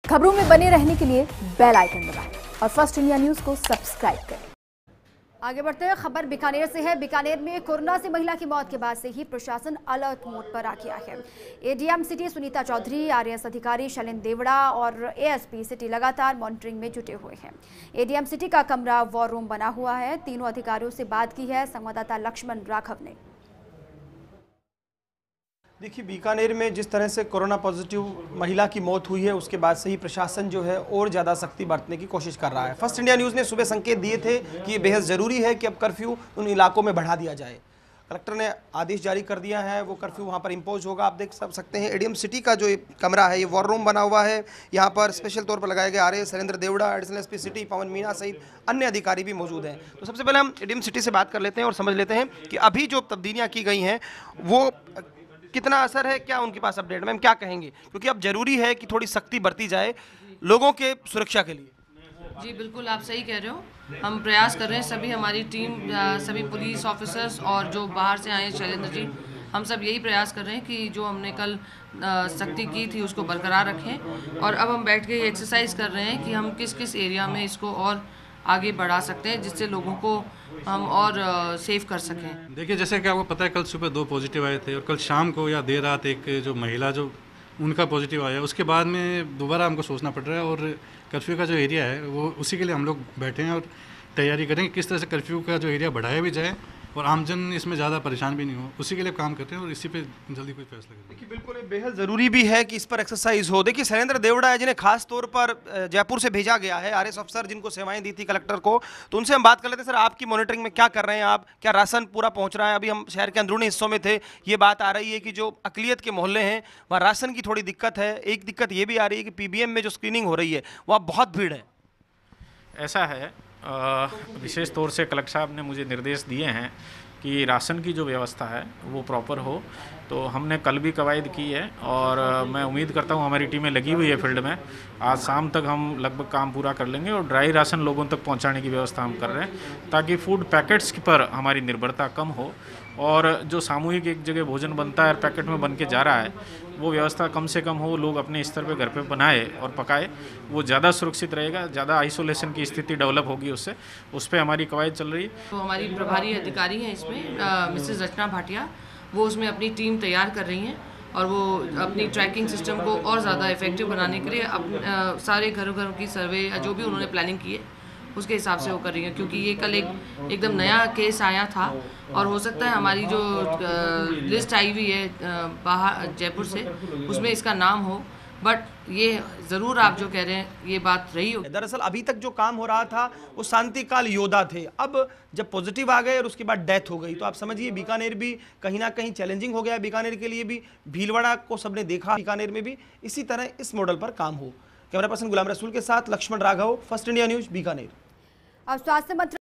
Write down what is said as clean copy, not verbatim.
खबरों में बने रहने के लिए बेल आइकन दबाएं और फर्स्ट इंडिया न्यूज को सब्सक्राइब करें। आगे बढ़ते हैं, खबर बीकानेर से है। बीकानेर में कोरोना से महिला की मौत के बाद से ही प्रशासन अलर्ट मोड पर आ गया है। ADM city Sunita Chaudhary, RAS अधिकारी शैलेंद्र देवड़ा और एएसपी सिटी लगातार मॉनिटरिंग में जुटे हुए हैं। एडीएम सिटी का कमरा वॉर रूम बना हुआ है। तीनों अधिकारियों से बात की है संवाददाता लक्ष्मण राघव ने। देखिए, बीकानेर में जिस तरह से कोरोना पॉजिटिव महिला की मौत हुई है उसके बाद से ही प्रशासन जो है और ज़्यादा सख्ती बरतने की कोशिश कर रहा है। फर्स्ट इंडिया न्यूज़ ने सुबह संकेत दिए थे कि ये बेहद ज़रूरी है कि अब कर्फ्यू उन इलाकों में बढ़ा दिया जाए। कलेक्टर ने आदेश जारी कर दिया है, वो कर्फ्यू वहाँ पर इम्पोज होगा। आप देख सकते हैं एडीएम सिटी का जो कमरा है ये वॉर रूम बना हुआ है। यहाँ पर स्पेशल तौर पर लगाए गए RAS Shailendra Devda, additional SP city Pawan Meena सहित अन्य अधिकारी भी मौजूद हैं। तो सबसे पहले हम एडीएम सिटी से बात कर लेते हैं और समझ लेते हैं कि अभी जो तब्दीलियाँ की गई हैं वो कितना असर है, क्या उनके पास अपडेट। मैम क्या कहेंगे, क्योंकि अब जरूरी है कि थोड़ी सख्ती बरती जाए लोगों के सुरक्षा के लिए। जी बिल्कुल, आप सही कह रहे हो। हम प्रयास कर रहे हैं, सभी हमारी टीम, सभी पुलिस ऑफिसर्स और जो बाहर से आए हैं शैलेंद्र जी, हम सब यही प्रयास कर रहे हैं कि जो हमने कल सख्ती की थी उसको बरकरार रखें। और अब हम बैठ के एक्सरसाइज कर रहे हैं कि हम किस किस एरिया में इसको और आगे बढ़ा सकते हैं जिससे लोगों को हम और सेफ कर सकें। देखिए, जैसे कि आपको पता है कल सुबह 2 पॉजिटिव आए थे और कल शाम को या देर रात एक जो महिला जो उनका पॉजिटिव आया, उसके बाद में दोबारा हमको सोचना पड़ रहा है। और कर्फ्यू का जो एरिया है वो उसी के लिए हम लोग बैठे हैं और तैयारी करेंगे किस तरह से कर्फ्यू का जो एरिया बढ़ाया भी जाए और आमजन इसमें ज़्यादा परेशान भी नहीं हो, उसी के लिए काम करते हैं और इसी पे जल्दी कोई फैसला करें। देखिए, बिल्कुल बेहद ज़रूरी भी है कि इस पर एक्सरसाइज हो। देखिए, शैलेंद्र देवड़ा है जिन्हें खास तौर पर जयपुर से भेजा गया है, आरएएस अफसर जिनको सेवाएं दी थी कलेक्टर को, तो उनसे हम बात कर लेते हैं। सर, आपकी मॉनिटरिंग में क्या कर रहे हैं आप, क्या राशन पूरा पहुँच रहा है? अभी हम शहर के अंदरूनी हिस्सों में थे, ये बात आ रही है कि जो अकलियत के मोहल्ले हैं वहाँ राशन की थोड़ी दिक्कत है। एक दिक्कत ये भी आ रही है कि पीबीएम में जो स्क्रीनिंग हो रही है वहाँ बहुत भीड़ है। ऐसा है, विशेष तौर से कलेक्टर साहब ने मुझे निर्देश दिए हैं कि राशन की जो व्यवस्था है वो प्रॉपर हो। तो हमने कल भी कवायद की है और मैं उम्मीद करता हूँ हमारी टीमें लगी हुई है फील्ड में। आज शाम तक हम लगभग काम पूरा कर लेंगे और ड्राई राशन लोगों तक पहुँचाने की व्यवस्था हम कर रहे हैं ताकि फूड पैकेट्स पर हमारी निर्भरता कम हो और जो सामूहिक एक जगह भोजन बनता है और पैकेट में बन के जा रहा है वो व्यवस्था कम से कम हो, लोग अपने स्तर पे घर पे बनाए और पकाए, वो ज़्यादा सुरक्षित रहेगा। ज़्यादा आइसोलेशन की स्थिति डेवलप होगी उससे, उस पर हमारी कवायद चल रही है। तो हमारी प्रभारी अधिकारी हैं इसमें मिसेस रचना भाटिया, वो उसमें अपनी टीम तैयार कर रही हैं और वो अपनी ट्रैकिंग सिस्टम को और ज़्यादा इफेक्टिव बनाने के लिए सारे घरों घरों की सर्वे या जो भी उन्होंने प्लानिंग की है उसके हिसाब से वो कर रही है। क्योंकि ये कल एकदम नया केस आया था और हो सकता है हमारी जो लिस्ट आई हुई है बाहर जयपुर से उसमें इसका नाम हो, बट ये ज़रूर आप जो कह रहे हैं ये बात रही हो। दरअसल अभी तक जो काम हो रहा था वो शांतिकाल योद्धा थे, अब जब पॉजिटिव आ गए और उसके बाद डेथ हो गई तो आप समझिए बीकानेर भी कहीं ना कहीं चैलेंजिंग हो गया। बीकानेर के लिए भी, भीलवाड़ा को सबने देखा, बीकानेर में भी इसी तरह इस मॉडल पर काम हो। कैमरा पर्सन गुलाम रसूल के साथ Laxman Raghav, first India news, Bikaner. अब स्वास्थ्य मंत्री